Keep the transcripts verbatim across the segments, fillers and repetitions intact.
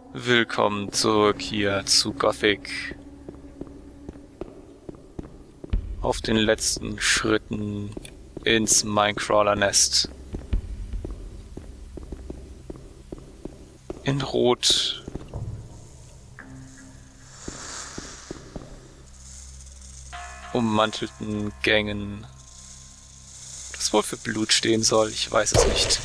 Willkommen zurück hier zu Gothic. Auf den letzten Schritten ins Minecrawler-Nest. In Rot. Ummantelten Gängen. Was wohl für Blut stehen soll, ich weiß es nicht.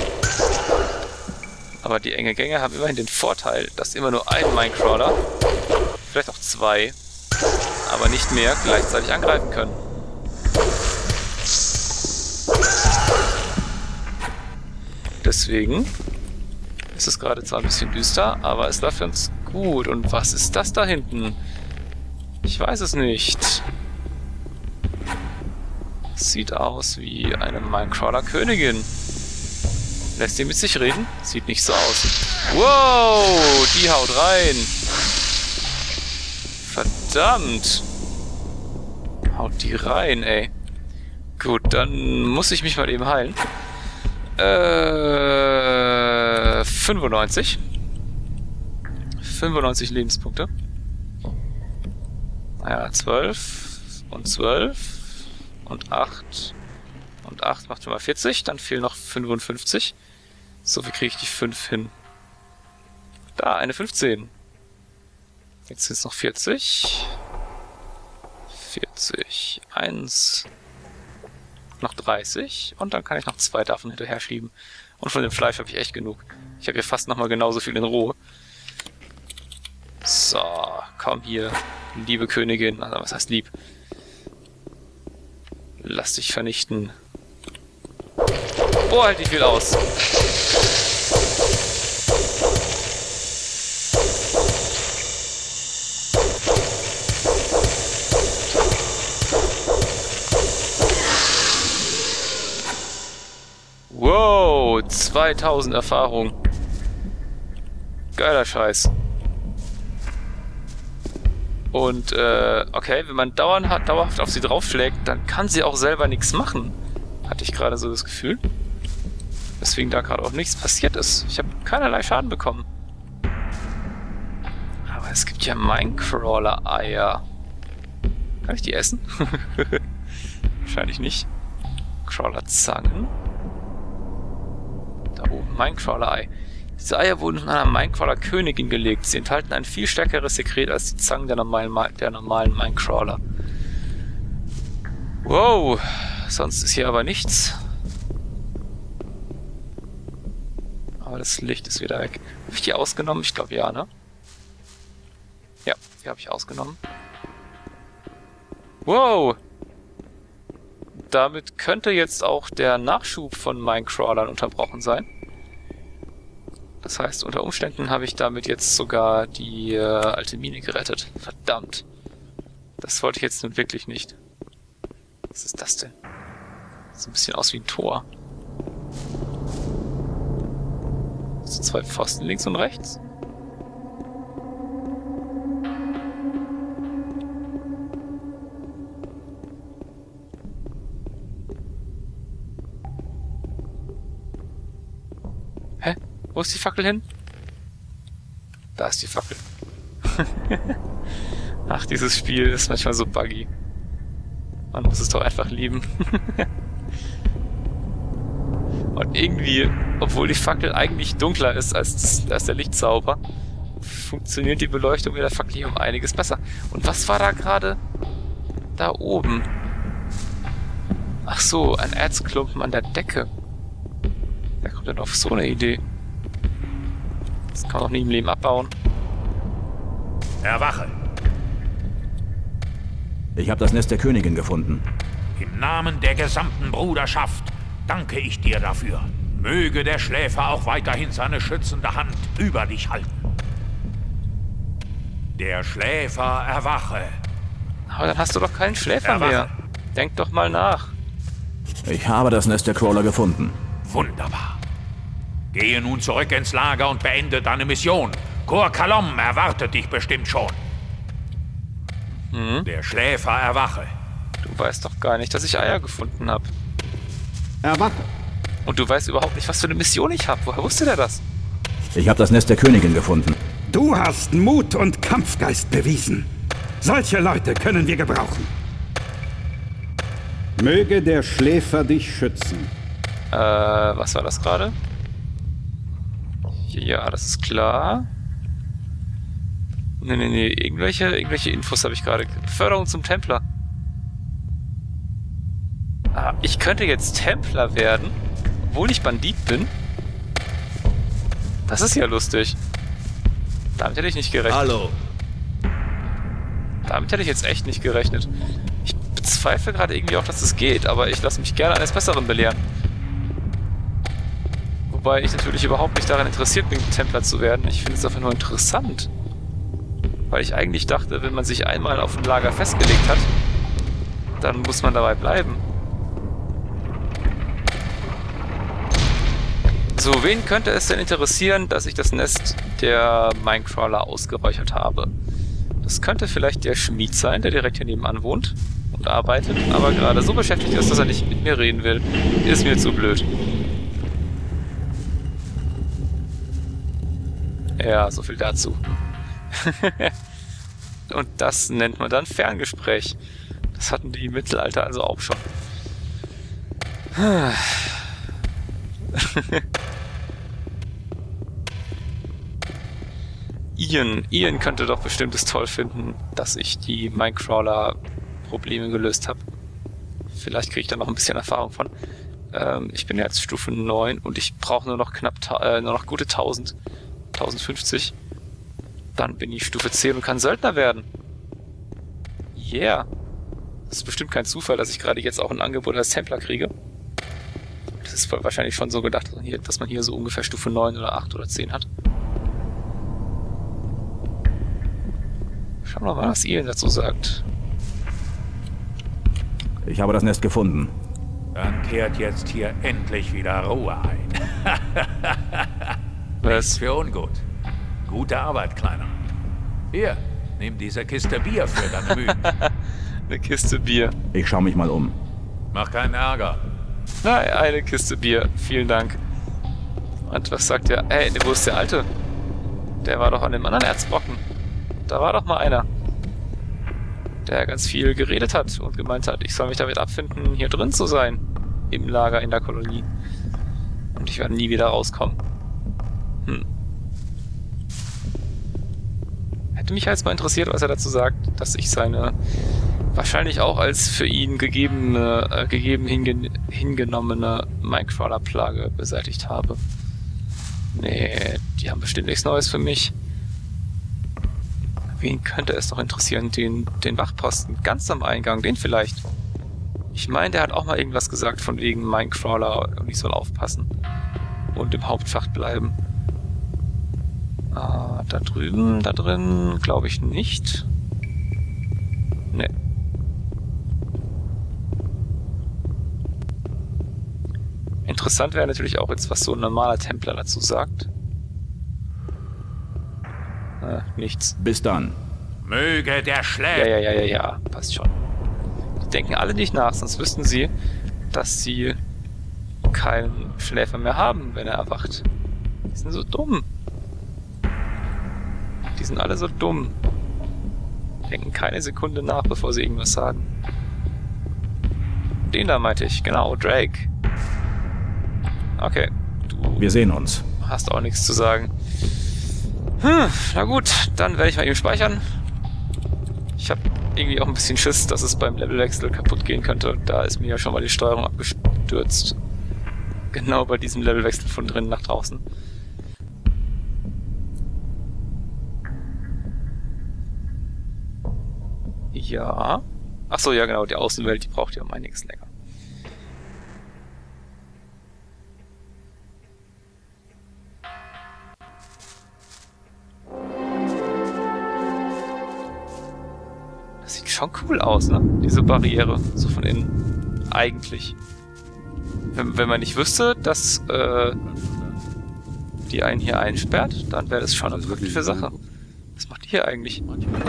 Aber die enge Gänge haben immerhin den Vorteil, dass immer nur ein Minecrawler, vielleicht auch zwei, aber nicht mehr, gleichzeitig angreifen können. Deswegen ist es gerade zwar ein bisschen düster, aber es läuft ganz gut. Und was ist das da hinten? Ich weiß es nicht. Sieht aus wie eine Minecrawler-Königin. Lässt sie mit sich reden? Sieht nicht so aus. Wow, die haut rein. Verdammt. Haut die rein, ey. Gut, dann muss ich mich mal eben heilen. Äh, fünfundneunzig. fünfundneunzig Lebenspunkte. Naja, zwölf und zwölf und acht. Und acht macht schon mal vierzig, dann fehlen noch fünfundfünfzig. So, wie kriege ich die fünf hin? Da, eine fünfzehn. Jetzt sind es noch vierzig. vierzig. eins. Noch dreißig. Und dann kann ich noch zwei davon hinterher schieben. Und von dem Fleisch habe ich echt genug. Ich habe hier fast nochmal genauso viel in Roh. So, komm hier, liebe Königin. Also, was heißt lieb? Lass dich vernichten. Oh, halt dich viel aus. Wow, zweitausend Erfahrung. Geiler Scheiß. Und, äh, okay, wenn man dauerhaft, dauerhaft auf sie draufschlägt, dann kann sie auch selber nichts machen. Hatte ich gerade so das Gefühl. Deswegen da gerade auch nichts passiert ist. Ich habe keinerlei Schaden bekommen. Aber es gibt ja Minecrawler-Eier. Kann ich die essen? Wahrscheinlich nicht. Crawler-Zangen. Da oben, Minecrawler-Ei. Diese Eier wurden von einer Minecrawler-Königin gelegt. Sie enthalten ein viel stärkeres Sekret als die Zangen der normalen, der normalen Minecrawler. Wow, sonst ist hier aber nichts. Aber das Licht ist wieder weg. Habe ich die ausgenommen? Ich glaube ja, ne? Ja, die habe ich ausgenommen. Wow! Damit könnte jetzt auch der Nachschub von Minecrawlern unterbrochen sein. Das heißt, unter Umständen habe ich damit jetzt sogar die äh, alte Mine gerettet. Verdammt. Das wollte ich jetzt nun wirklich nicht. Was ist das denn? Sieht ein bisschen aus wie ein Tor. So zwei Pfosten links und rechts. Hä? Wo ist die Fackel hin? Da ist die Fackel. Ach, dieses Spiel ist manchmal so buggy. Man muss es doch einfach lieben. Und irgendwie, obwohl die Fackel eigentlich dunkler ist als, als der Lichtzauber, funktioniert die Beleuchtung mit der Fackel hier um einiges besser. Und was war da gerade? Da oben. Ach so, ein Erzklumpen an der Decke. Wer kommt denn auf so eine Idee? Das kann man doch nie im Leben abbauen. Erwache! Ich habe das Nest der Königin gefunden. Im Namen der gesamten Bruderschaft danke ich dir dafür. Möge der Schläfer auch weiterhin seine schützende Hand über dich halten. Der Schläfer erwache. Aber dann hast du doch keinen Schläfer Erwache. mehr. Denk doch mal nach. Ich habe das Nest der Crawler gefunden. Wunderbar. Gehe nun zurück ins Lager und beende deine Mission. Kor Kalom erwartet dich bestimmt schon. Hm? Der Schläfer erwache. Du weißt doch gar nicht, dass ich Eier gefunden habe. Erwache! Und du weißt überhaupt nicht, was für eine Mission ich habe. Woher wusste der das? Ich habe das Nest der Königin gefunden. Du hast Mut und Kampfgeist bewiesen. Solche Leute können wir gebrauchen. Möge der Schläfer dich schützen. Äh, was war das gerade? Ja, das ist klar. Nee, nee, nee. Irgendwelche, irgendwelche Infos habe ich gerade. Beförderung zum Templer. Ah, ich könnte jetzt Templer werden, obwohl ich Bandit bin. Das ist ja lustig. Damit hätte ich nicht gerechnet. Hallo. Damit hätte ich jetzt echt nicht gerechnet. Ich bezweifle gerade irgendwie auch, dass es geht, aber ich lasse mich gerne eines Besseren belehren. Wobei ich natürlich überhaupt nicht daran interessiert bin, Templer zu werden. Ich finde es einfach nur interessant. Weil ich eigentlich dachte, wenn man sich einmal auf ein Lager festgelegt hat, dann muss man dabei bleiben. So, wen könnte es denn interessieren, dass ich das Nest der Minecrawler ausgeräuchert habe? Das könnte vielleicht der Schmied sein, der direkt hier nebenan wohnt und arbeitet, aber gerade so beschäftigt ist, dass er nicht mit mir reden will. Ist mir zu blöd. Ja, so viel dazu. Und das nennt man dann Ferngespräch. Das hatten die im Mittelalter also auch schon. Ian. Ian könnte doch bestimmt es toll finden, dass ich die Minecrawler-Probleme gelöst habe. Vielleicht kriege ich da noch ein bisschen Erfahrung von. Ähm, ich bin ja jetzt Stufe neun und ich brauche nur noch knapp, äh, nur noch gute tausend. tausendfünfzig. Dann bin ich Stufe zehn und kann Söldner werden. Yeah. Das ist bestimmt kein Zufall, dass ich gerade jetzt auch ein Angebot als Templer kriege. Das ist wahrscheinlich schon so gedacht, dass man hier, dass man hier so ungefähr Stufe neun oder acht oder zehn hat. Schauen wir mal, was Ian dazu sagt. Ich habe das Nest gefunden. Dann kehrt jetzt hier endlich wieder Ruhe ein. Was? Für ungut. Gute Arbeit, Kleiner. Hier, nimm diese Kiste Bier für deine Mühen. Eine Kiste Bier. Ich schaue mich mal um. Mach keinen Ärger. Nein, eine Kiste Bier. Vielen Dank. Und was sagt der? Ey, wo ist der Alte? Der war doch an dem anderen Erzbrocken. Da war doch mal einer, der ganz viel geredet hat und gemeint hat, ich soll mich damit abfinden, hier drin zu sein. Im Lager in der Kolonie. Und ich werde nie wieder rauskommen. Hm. Hätte mich jetzt mal interessiert, was er dazu sagt, dass ich seine wahrscheinlich auch als für ihn gegebene, äh, gegeben hinge hingenommene Minecrawler-Plage beseitigt habe. Nee, die haben bestimmt nichts Neues für mich. Wen könnte es doch interessieren? Den, den Wachposten, ganz am Eingang, den vielleicht. Ich meine, der hat auch mal irgendwas gesagt von wegen Minecrawler und ich soll aufpassen. Und im Hauptschacht bleiben. Ah, da drüben, da drin, glaube ich nicht. Ne. Interessant wäre natürlich auch jetzt, was so ein normaler Templer dazu sagt. Äh, nichts. Bis dann. Möge der Ja, Schläfer... ja, ja, ja, ja, passt schon. Die denken alle nicht nach, sonst wüssten sie, dass sie keinen Schläfer mehr haben, wenn er erwacht. Die sind so dumm. Die sind alle so dumm. Denken keine Sekunde nach, bevor sie irgendwas sagen. Den da meinte ich, genau, Drake. Okay, du Wir sehen uns. hast auch nichts zu sagen. Hm, na gut, dann werde ich mal eben speichern. Ich habe irgendwie auch ein bisschen Schiss, dass es beim Levelwechsel kaputt gehen könnte. Da ist mir ja schon mal die Steuerung abgestürzt. Genau bei diesem Levelwechsel von drinnen nach draußen. Ja. Achso, ja genau, die Außenwelt, die braucht ja um einiges länger. Das sieht schon cool aus, ne? Diese Barriere, so von innen. Eigentlich. Wenn, wenn man nicht wüsste, dass äh, die einen hier einsperrt, dann wäre das schon eine wirkliche Sache. Was macht die hier eigentlich?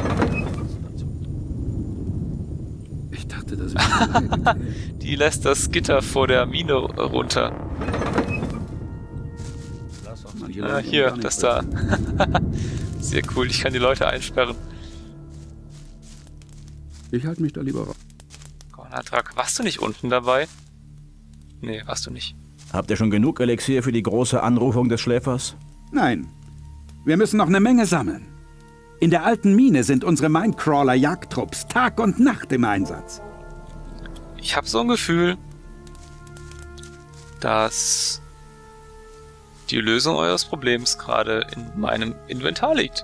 Ich dachte, das Die lässt das Gitter vor der Mine runter. Ah, hier, das da. Sehr cool, ich kann die Leute einsperren. Ich halte mich da lieber raus. Gornatrak, warst du nicht unten dabei? Nee, warst du nicht. Habt ihr schon genug Elixier für die große Anrufung des Schläfers? Nein. Wir müssen noch eine Menge sammeln. In der alten Mine sind unsere Mindcrawler-Jagdtrupps Tag und Nacht im Einsatz. Ich habe so ein Gefühl, dass die Lösung eures Problems gerade in meinem Inventar liegt.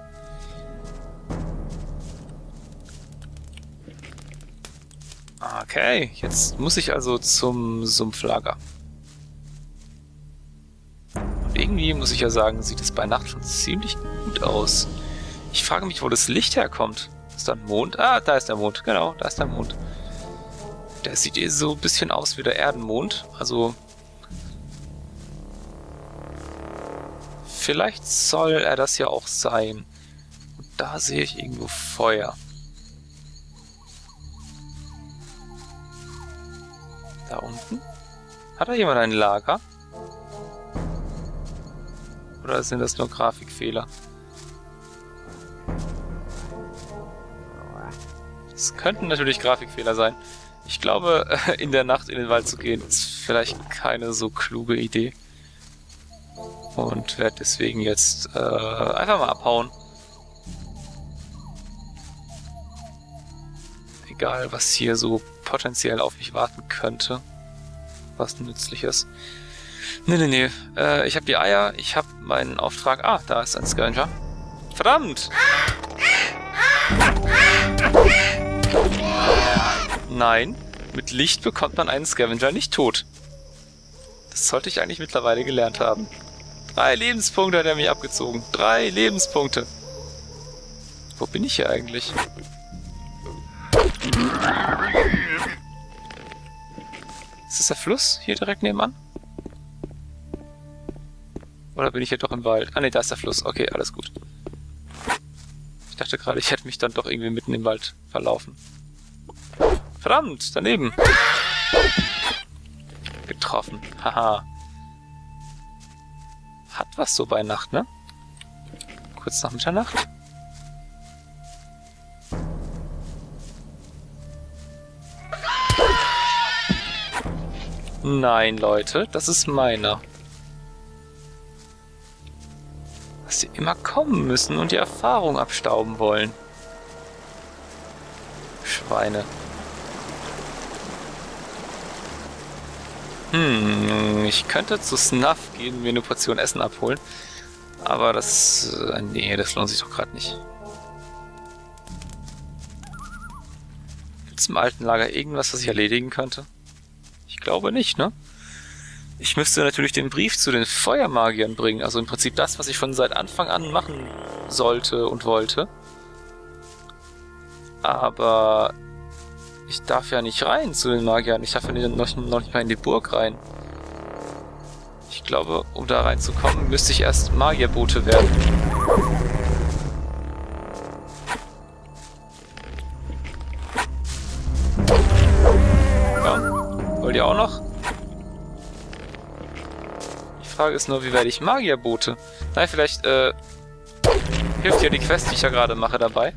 Okay, jetzt muss ich also zum Sumpflager. Und irgendwie muss ich ja sagen, sieht es bei Nacht schon ziemlich gut aus. Ich frage mich, wo das Licht herkommt. Ist da ein Mond? Ah, da ist der Mond. Genau, da ist der Mond. Der sieht eh so ein bisschen aus wie der Erdenmond. Also vielleicht soll er das ja auch sein. Und da sehe ich irgendwo Feuer. Da unten? Hat da jemand ein Lager? Oder sind das nur Grafikfehler? Es könnten natürlich Grafikfehler sein. Ich glaube, in der Nacht in den Wald zu gehen, ist vielleicht keine so kluge Idee. Und werde deswegen jetzt äh, einfach mal abhauen. Egal, was hier so potenziell auf mich warten könnte. Was Nützliches. Nee, nee, nee. Äh, ich habe die Eier, ich habe meinen Auftrag. Ah, da ist ein Scavenger. Verdammt! Nein, mit Licht bekommt man einen Scavenger nicht tot. Das sollte ich eigentlich mittlerweile gelernt haben. Drei Lebenspunkte hat er mich abgezogen. Drei Lebenspunkte. Wo bin ich hier eigentlich? Ist das der Fluss hier direkt nebenan? Oder bin ich hier doch im Wald? Ah ne, da ist der Fluss. Okay, alles gut. Ich dachte gerade, ich hätte mich dann doch irgendwie mitten im Wald verlaufen. Verdammt, daneben. Getroffen. Haha. Hat was so bei Nacht, ne? Kurz nach Mitternacht. Nein, Leute, das ist meiner. Dass sie immer kommen müssen und die Erfahrung abstauben wollen. Schweine. Hm, ich könnte zu Snuff gehen und mir eine Portion Essen abholen. Aber das... Äh, nee, das lohnt sich doch gerade nicht. Gibt es im alten Lager irgendwas, was ich erledigen könnte? Ich glaube nicht, ne? Ich müsste natürlich den Brief zu den Feuermagiern bringen. Also im Prinzip das, was ich schon seit Anfang an machen sollte und wollte. Aber ich darf ja nicht rein zu den Magiern. Ich darf ja noch, noch nicht mal in die Burg rein. Ich glaube, um da reinzukommen, müsste ich erst Magierbote werden. Ja, wollt ihr auch noch? Die Frage ist nur, wie werde ich Magierbote? Nein, vielleicht äh, hilft ja die Quest, die ich ja gerade mache, dabei.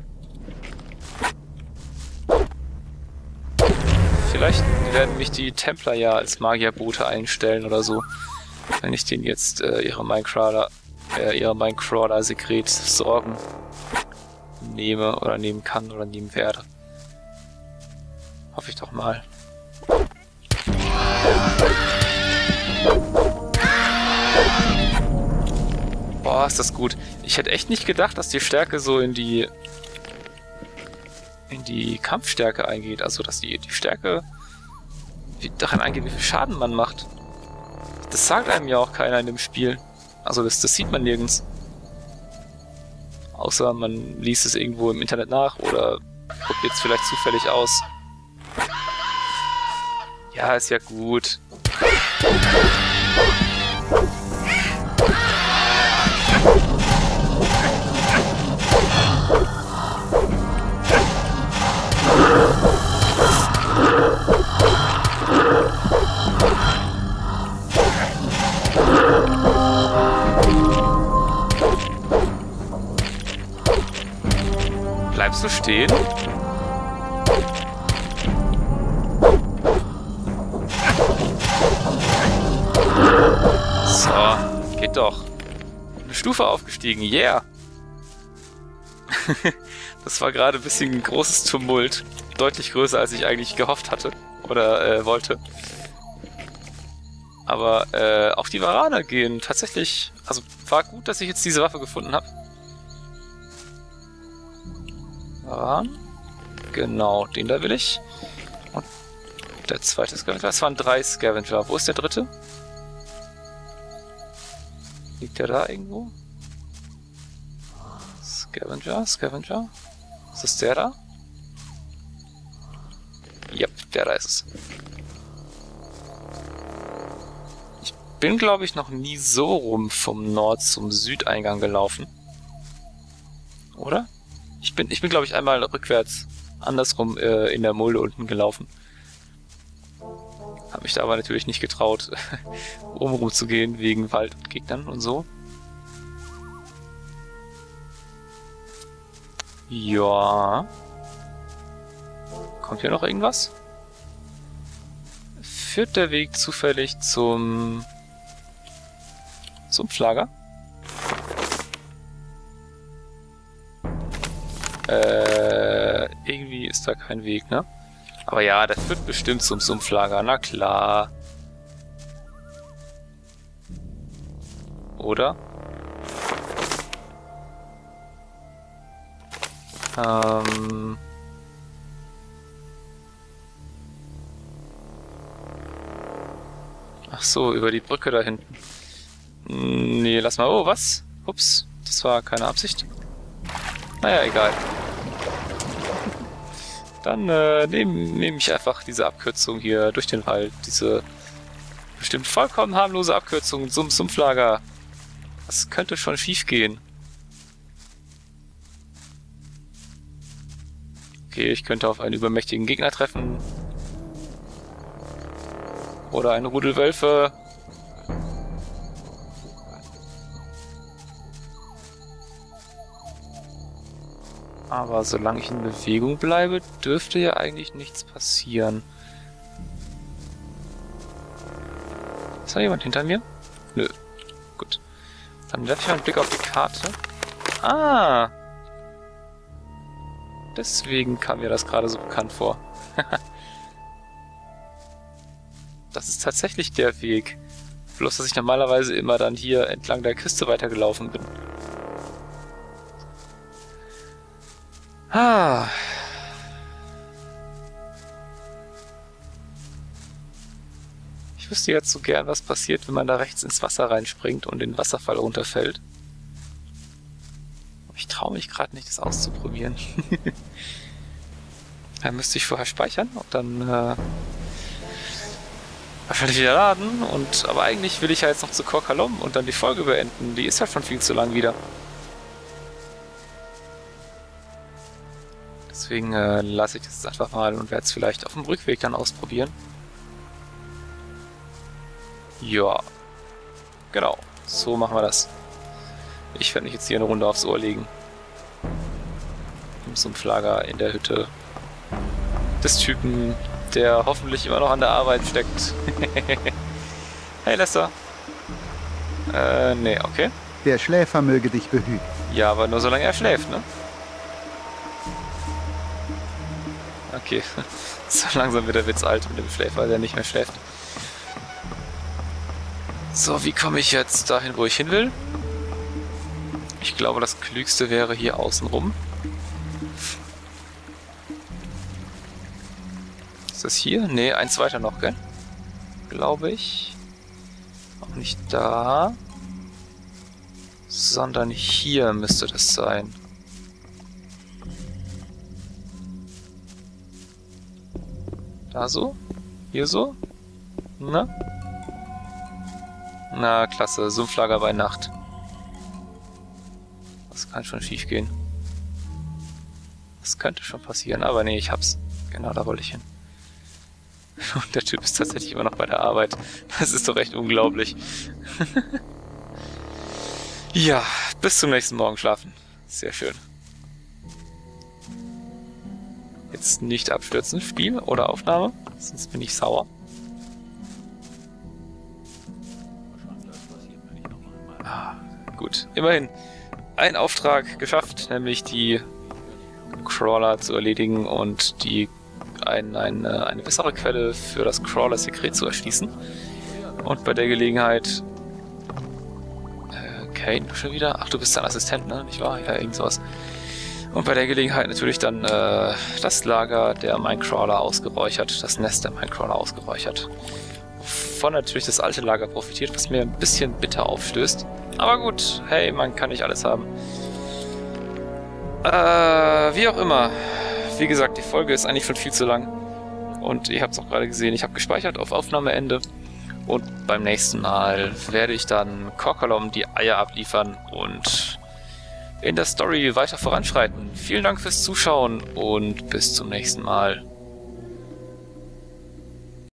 Vielleicht werden mich die Templer ja als Magierbote einstellen oder so. Wenn ich denen jetzt äh, ihre Minecrawler, äh, ihre Minecrawler-Sekret-Sorgen nehme oder nehmen kann oder nehmen werde. Hoffe ich doch mal. Boah, ist das gut. Ich hätte echt nicht gedacht, dass die Stärke so in die in die Kampfstärke eingeht. Also, dass die, die Stärke wie, daran eingeht, wie viel Schaden man macht. Das sagt einem ja auch keiner in dem Spiel. Also, das, das sieht man nirgends. Außer man liest es irgendwo im Internet nach oder probiert es vielleicht zufällig aus. Ja, ist ja gut. Bleibst du stehen? So, geht doch. Eine Stufe aufgestiegen, yeah! Das war gerade ein bisschen ein großes Tumult. Deutlich größer, als ich eigentlich gehofft hatte. Oder äh, wollte. Aber äh, auch die Varaner gehen tatsächlich... Also war gut, dass ich jetzt diese Waffe gefunden habe. Varan. Genau, den da will ich. Und der zweite Scavenger. Es waren drei Scavenger. Wo ist der dritte? Liegt der da irgendwo? Scavenger, Scavenger. Ist das der da? Ja, der da ist es. Ich bin, glaube ich, noch nie so rum vom Nord- zum Südeingang gelaufen. Oder? Ich bin, ich bin, glaube ich, einmal rückwärts andersrum äh, in der Mulde unten gelaufen. Hab mich da aber natürlich nicht getraut, um rum zu gehen, wegen Wald und Gegnern und so. Ja. Kommt hier noch irgendwas? Führt der Weg zufällig zum... zum Pflager? Äh, irgendwie ist da kein Weg, ne? Aber ja, der führt bestimmt zum Sumpflager, na klar. Oder? Ähm... Ach so, über die Brücke da hinten. Nee, lass mal... Oh, was? Ups, das war keine Absicht. Naja, egal. Dann äh, nehme nehm ich einfach diese Abkürzung hier durch den Wald. Diese bestimmt vollkommen harmlose Abkürzung zum Sumpflager. Das könnte schon schief gehen. Okay, ich könnte auf einen übermächtigen Gegner treffen. Oder einen Rudel Wölfe. Aber solange ich in Bewegung bleibe, dürfte ja eigentlich nichts passieren. Ist da jemand hinter mir? Nö. Gut. Dann werfe ich mal einen Blick auf die Karte. Ah! Deswegen kam mir das gerade so bekannt vor. Das ist tatsächlich der Weg. Bloß, dass ich normalerweise immer dann hier entlang der Küste weitergelaufen bin. Ah. Ich wüsste jetzt so gern, was passiert, wenn man da rechts ins Wasser reinspringt und den Wasserfall runterfällt. Ich traue mich gerade nicht, das auszuprobieren. Da müsste ich vorher speichern und dann äh, wahrscheinlich wieder laden. Und, aber eigentlich will ich ja jetzt noch zu Kor Kalom und dann die Folge beenden. Die ist ja schon viel zu lang wieder. Deswegen äh, lasse ich das jetzt einfach mal und werde es vielleicht auf dem Rückweg dann ausprobieren. Ja. Genau. So machen wir das. Ich werde mich jetzt hier eine Runde aufs Ohr legen. Im Sumpflager in der Hütte des Typen, der hoffentlich immer noch an der Arbeit steckt. Hey Lester. Äh, nee, okay. Der Schläfer möge dich behüten. Ja, aber nur solange er schläft, ne? Okay. So langsam wird der Witz alt mit dem Schläfer, der nicht mehr schläft. So, wie komme ich jetzt dahin, wo ich hin will? Ich glaube, das Klügste wäre hier außen rum. Ist das hier? Ne, eins weiter noch, gell? Glaube ich. Auch nicht da. Sondern hier müsste das sein. Da so? Hier so? Na? Na, klasse. Sumpflager bei Nacht. Das kann schon schief gehen. Das könnte schon passieren, aber nee, ich hab's. Genau, da wollte ich hin. Und der Typ ist tatsächlich immer noch bei der Arbeit. Das ist doch echt unglaublich. Ja, bis zum nächsten Morgen schlafen. Sehr schön. Jetzt nicht abstürzen, Spiel oder Aufnahme, sonst bin ich sauer. Ah, gut, immerhin ein Auftrag geschafft, nämlich die Crawler zu erledigen und die ein, eine, eine bessere Quelle für das Crawler-Sekret zu erschließen. Und bei der Gelegenheit... Äh, Kane, du schon wieder? Ach, du bist dein Assistent, ne? Nicht wahr? Ja, irgend sowas. Und bei der Gelegenheit natürlich dann äh, das Lager der Minecrawler ausgeräuchert, das Nest der Minecrawler ausgeräuchert. Von natürlich das alte Lager profitiert, was mir ein bisschen bitter aufstößt. Aber gut, hey, man kann nicht alles haben. Äh, wie auch immer. Wie gesagt, die Folge ist eigentlich schon viel zu lang. Und ihr habt es auch gerade gesehen, ich habe gespeichert auf Aufnahmeende. Und beim nächsten Mal werde ich dann Korkalom die Eier abliefern und in der Story weiter voranschreiten. Vielen Dank fürs Zuschauen und bis zum nächsten Mal.